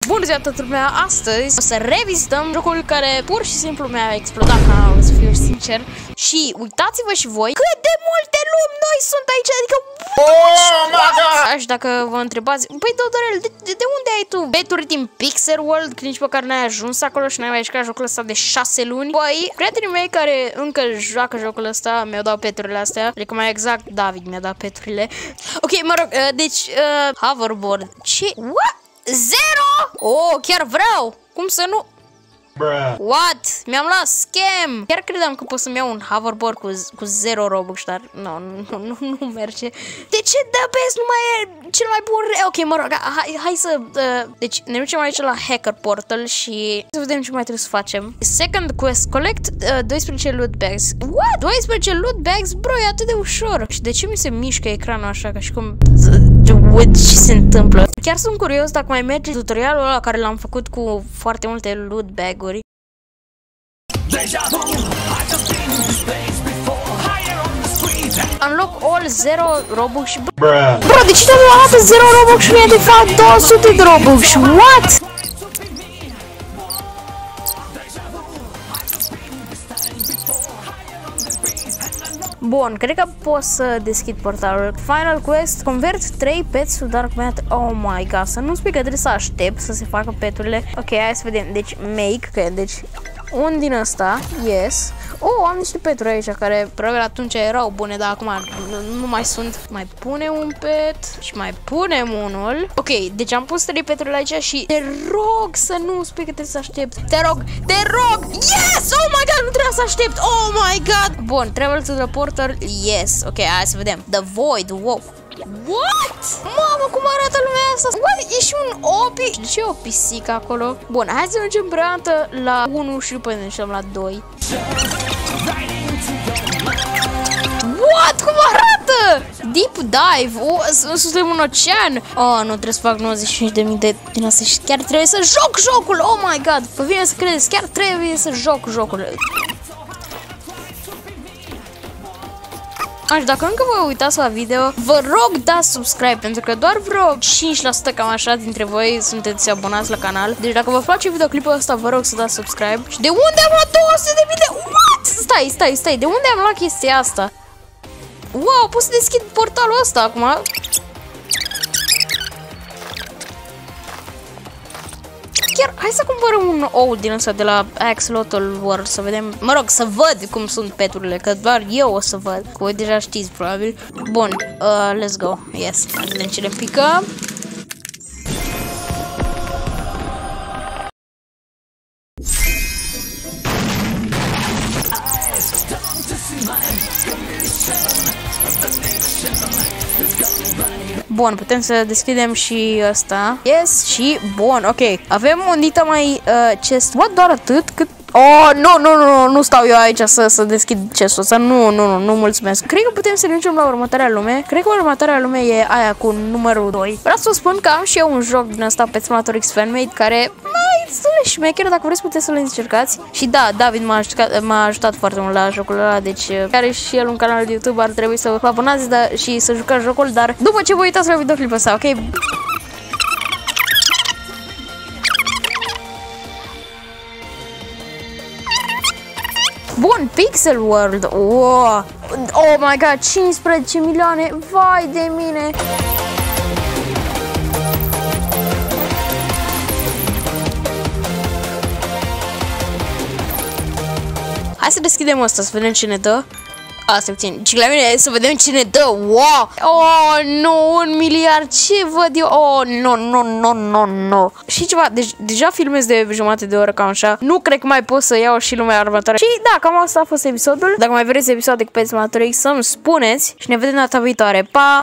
Bună ziua toată lumea, astăzi o să revizităm jocul care pur și simplu mi-a explodat canalul, să fiu sincer. Și uitați-vă și voi cât de multe lumi noi sunt aici, adică Așa, dacă vă întrebați, păi Dodorel, de unde ai tu beturi din Pixel World, când nici măcar n-ai ajuns acolo și n-ai mai jucat jocul ăsta de 6 luni? Păi, prietenii mei care încă joacă jocul ăsta mi-au dat peturile astea, adică mai exact David mi-a dat peturile. Ok, mă rog, deci, hoverboard, ce? What? Zero? Oh, chiar vreau! Cum să nu? What? Mi-am luat scam! Chiar credeam că pot să-mi iau un hoverboard cu 0 Robux, dar nu merge. De ce The Best nu mai e cel mai bun? Ok, mă rog, hai să... deci ne ducem aici la Hacker Portal și să vedem ce mai trebuie să facem. Second quest, collect 12 loot bags. What? 12 loot bags? Bro, e atât de ușor. Și de ce mi se mișcă ecranul așa, ca și cum... ce se întâmplă? Chiar sunt curios dacă mai merge tutorialul ăla care l-am făcut cu foarte multe loot bag-uri. Unlock all 0 Robux și... Bro, de ce te-am luat 0 Robux și mie de fapt 200 de Robux? What? Bun, cred că pot să deschid portalul. Final quest, convert 3 pets to dark matter. Oh my god, să nu spui că trebuie să aștept să se facă peturile. Ok, hai să vedem. Deci, make, că deci un din ăsta, yes. Oh, am niște peturi aici care probabil atunci erau bune, dar acum nu mai sunt. Mai punem un pet și mai punem unul. Ok, deci am pus 3 peturi aici și te rog să nu spui că trebuie să aștept. Te rog, te rog! Yes! Oh my god, nu trebuie să aștept! Oh my god! Bun, travel to the portal, yes. Ok, hai să vedem. The Void, wow. What? Mamă, cum arată lumea asta? What? E și un opi? De ce e o pisică acolo? Bun, hai să mergem breantă la 1 și după ne ducem la 2. What? Cum arată? Deep dive. Suntem în ocean. Oh, nu trebuie să fac 95.000 din asta și chiar trebuie să joc jocul. Oh my god. Vă vine să credeți, chiar trebuie să joc jocul. Așa, dacă încă vă uitați la video, vă rog dați subscribe, pentru că doar vreo 5% cam așa dintre voi sunteți abonați la canal. Deci dacă vă place videoclipul ăsta, vă rog să dați subscribe. Și de unde am luat 200.000 de... What? Stai, de unde am luat chestia asta? Wow, pot să deschid portalul ăsta acum. Chiar, hai să cumpărăm un ou din ăsta de la Axolotl World, să vedem, mă rog, să văd cum sunt peturile, că doar eu o să văd, că voi deja știți, probabil. Bun, let's go, yes, hai să vedem ce le pică. Bun, putem să deschidem și ăsta. Yes, și bun, ok. Avem un dita mai chest. What, doar atât? Cât? Oh, nu stau eu aici să deschid chestul ăsta. Nu, mulțumesc. Cred că putem să ne ducem la următoarea lume. Cred că următoarea lume e aia cu numărul 2. Vreau să vă spun că am și eu un joc din ăsta, Pet Simulator X Fanmade, care destul de șmecher, dacă vreți puteți să le încercați. Și da, David m-a ajutat foarte mult la jocul ăla, deci are și el un canal de YouTube, ar trebui să vă abonați și să jucați jocul, dar după ce vă uitați la videoclipul ăsta, ok? Bun, Pixel World, wow. Oh my god, 15 milioane, vai de mine. Hai să deschidem asta, să vedem ce ne dă. Asta puțin, ci la mine, să vedem ce ne dă. Wow! Oh, nu, 1 miliard, ce văd eu? Oh, nu. Și ceva, deci deja filmez de jumătate de oră, cam așa. Nu cred că mai pot să iau și lumea următoare. Și da, cam asta a fost episodul. Dacă mai vreți episoade cu Pet Simulator X, să-mi spuneți și ne vedem data viitoare. Pa!